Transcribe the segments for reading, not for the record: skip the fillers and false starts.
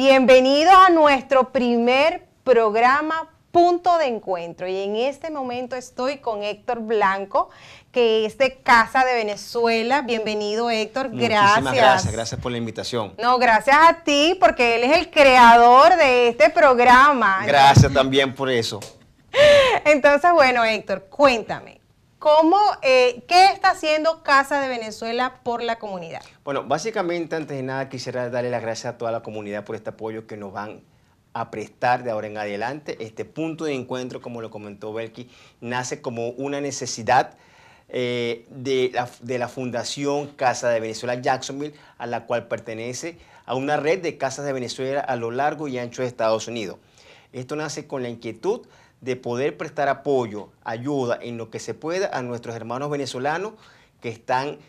Bienvenidos a nuestro primer programa Punto de Encuentro, y en este momento estoy con Héctor Blanco, que es de Casa de Venezuela. Bienvenido, Héctor. Muchísimas gracias por la invitación. No, gracias a ti, porque él es el creador de este programa. Gracias también por eso. Entonces, bueno, Héctor, cuéntame, ¿qué está haciendo Casa de Venezuela por la comunidad? Bueno, básicamente, antes de nada, quisiera darle las gracias a toda la comunidad por este apoyo que nos van a prestar de ahora en adelante. Este punto de encuentro, como lo comentó Belki, nace como una necesidad de la Fundación Casa de Venezuela Jacksonville, a la cual pertenece a una red de casas de Venezuela a lo largo y ancho de Estados Unidos. Esto nace con la inquietud de poder prestar apoyo, ayuda en lo que se pueda a nuestros hermanos venezolanos que están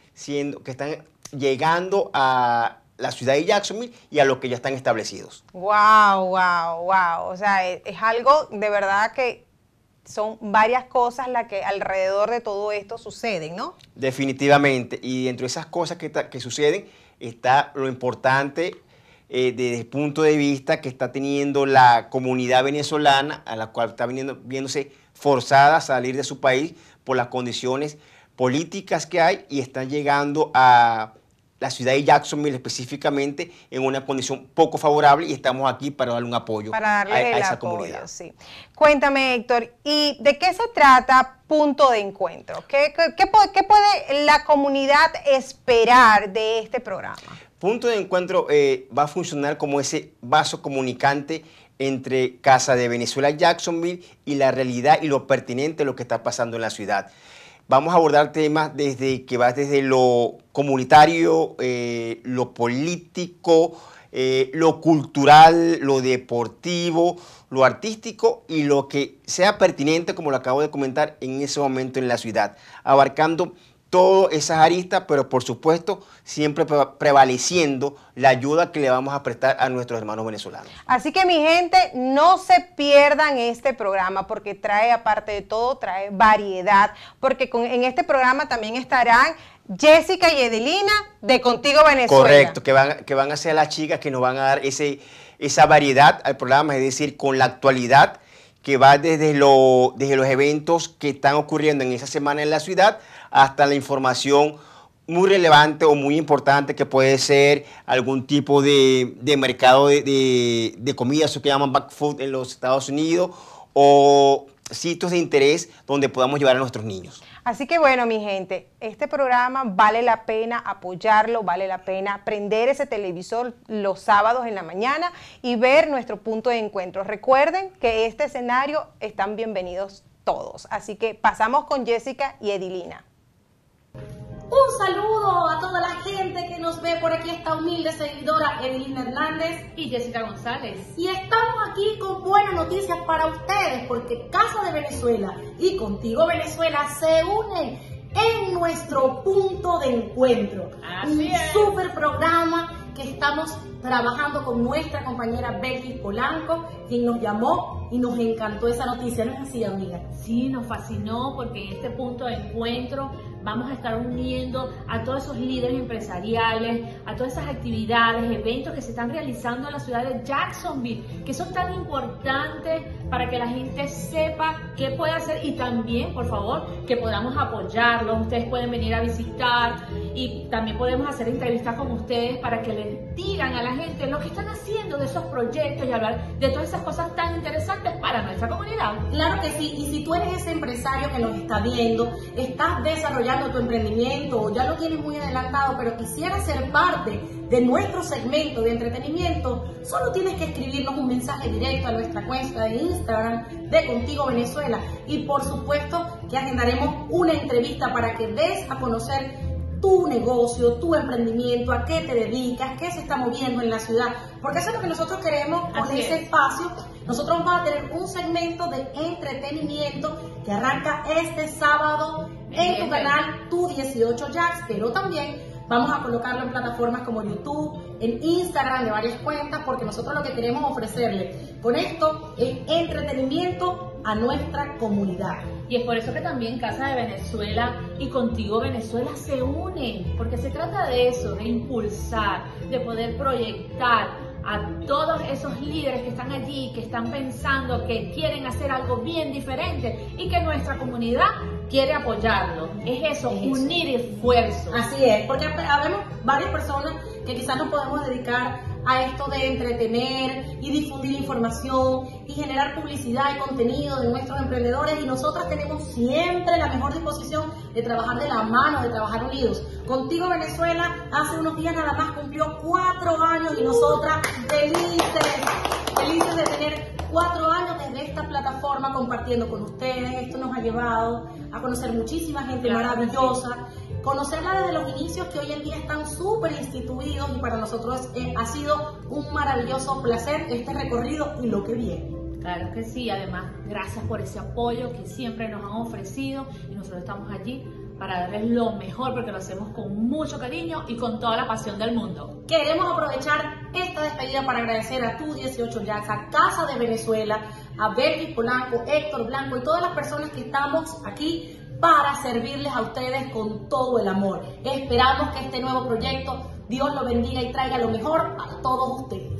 llegando a la ciudad de Jacksonville y a los que ya están establecidos. Wow, wow, wow. O sea, es algo de verdad que son varias cosas las que alrededor de todo esto suceden, ¿no? Definitivamente. Y dentro de esas cosas que suceden está lo importante desde el punto de vista que está teniendo la comunidad venezolana, a la cual está viéndose forzada a salir de su país por las condiciones políticas que hay, y están llegando a la ciudad de Jacksonville específicamente en una condición poco favorable, y estamos aquí para darle un apoyo a esa comunidad. Sí. Cuéntame, Héctor, ¿y de qué se trata Punto de Encuentro? ¿Qué puede la comunidad esperar de este programa? Punto de Encuentro va a funcionar como ese vaso comunicante entre Casa de Venezuela Jacksonville y la realidad y lo pertinente de lo que está pasando en la ciudad. Vamos a abordar temas desde lo comunitario, lo político, lo cultural, lo deportivo, lo artístico y lo que sea pertinente, como lo acabo de comentar, en ese momento en la ciudad, abarcando todas esas aristas, pero por supuesto siempre prevaleciendo la ayuda que le vamos a prestar a nuestros hermanos venezolanos. Así que, mi gente, no se pierdan este programa, porque trae, aparte de todo, trae variedad, porque en este programa también estarán Jessica y Edelina de Contigo Venezuela. Correcto, que van a ser las chicas que nos van a dar esa variedad al programa, es decir, con la actualidad que va desde los eventos que están ocurriendo en esa semana en la ciudad hasta la información muy relevante o muy importante que puede ser algún tipo de mercado de comida, eso que llaman back food en los Estados Unidos, o sitios de interés donde podamos llevar a nuestros niños. Así que bueno, mi gente, este programa vale la pena apoyarlo, vale la pena prender ese televisor los sábados en la mañana y ver nuestro Punto de Encuentro. Recuerden que este escenario están bienvenidos todos. Así que pasamos con Jessica y Edelina. Un saludo a toda la gente que nos ve por aquí, esta humilde seguidora Edelina Hernández y Jessica González. Y estamos aquí con buenas noticias para ustedes, porque Casa de Venezuela y Contigo Venezuela se unen en nuestro Punto de Encuentro. Así es. Un súper programa que estamos trabajando con nuestra compañera Belki Polanco, quien nos llamó y nos encantó esa noticia. ¿No es así, amiga? Sí, nos fascinó, porque en este Punto de Encuentro vamos a estar uniendo a todos esos líderes empresariales, a todas esas actividades, eventos que se están realizando en la ciudad de Jacksonville, que son tan importantes para que la gente sepa qué puede hacer, y también, por favor, que podamos apoyarlos. Ustedes pueden venir a visitar y también podemos hacer entrevistas con ustedes para que les digan a la gente lo que están haciendo de esos proyectos y hablar de todas esas cosas tan interesantes para nuestra comunidad. Claro que sí, y si tú eres ese empresario que nos está viendo, estás desarrollando tu emprendimiento o ya lo tienes muy adelantado, pero quisieras ser parte de nuestro segmento de entretenimiento, solo tienes que escribirnos un mensaje directo a nuestra cuenta de Instagram de Contigo Venezuela, y por supuesto que agendaremos una entrevista para que des a conocer tu negocio, tu emprendimiento, a qué te dedicas, qué se está moviendo en la ciudad, porque eso es lo que nosotros queremos con ese espacio. Nosotros vamos a tener un segmento de entretenimiento que arranca este sábado en tu canal Tu 18 Jacks, pero también vamos a colocarlo en plataformas como YouTube, en Instagram, de varias cuentas, porque nosotros lo que queremos ofrecerle con esto es entretenimiento a nuestra comunidad. Y es por eso que también Casa de Venezuela y Contigo Venezuela se unen, porque se trata de eso, de impulsar, de poder proyectar a todos esos líderes que están allí, que están pensando, que quieren hacer algo bien diferente y que nuestra comunidad quiere apoyarlo. Es eso, unir esfuerzos. Así es, porque habemos varias personas que quizás nos podemos dedicar a esto de entretener y difundir información y generar publicidad y contenido de nuestros emprendedores, y nosotras tenemos siempre la mejor disposición de trabajar de la mano, de trabajar unidos. Contigo Venezuela hace unos días nada más cumplió 4 años y nosotras felices de tener 4 años desde esta plataforma compartiendo con ustedes. Esto nos ha llevado a conocer muchísima gente maravillosa, conocerla desde los inicios que hoy en día están súper instituidos, y para nosotros ha sido un maravilloso placer este recorrido y lo que viene. Claro que sí, además gracias por ese apoyo que siempre nos han ofrecido, y nosotros estamos allí para darles lo mejor, porque lo hacemos con mucho cariño y con toda la pasión del mundo. Queremos aprovechar esta despedida para agradecer a Tu 18 Jacks, a Casa de Venezuela, a Belvis Polanco, Héctor Blanco y todas las personas que estamos aquí para servirles a ustedes con todo el amor. Esperamos que este nuevo proyecto Dios lo bendiga y traiga lo mejor para todos ustedes.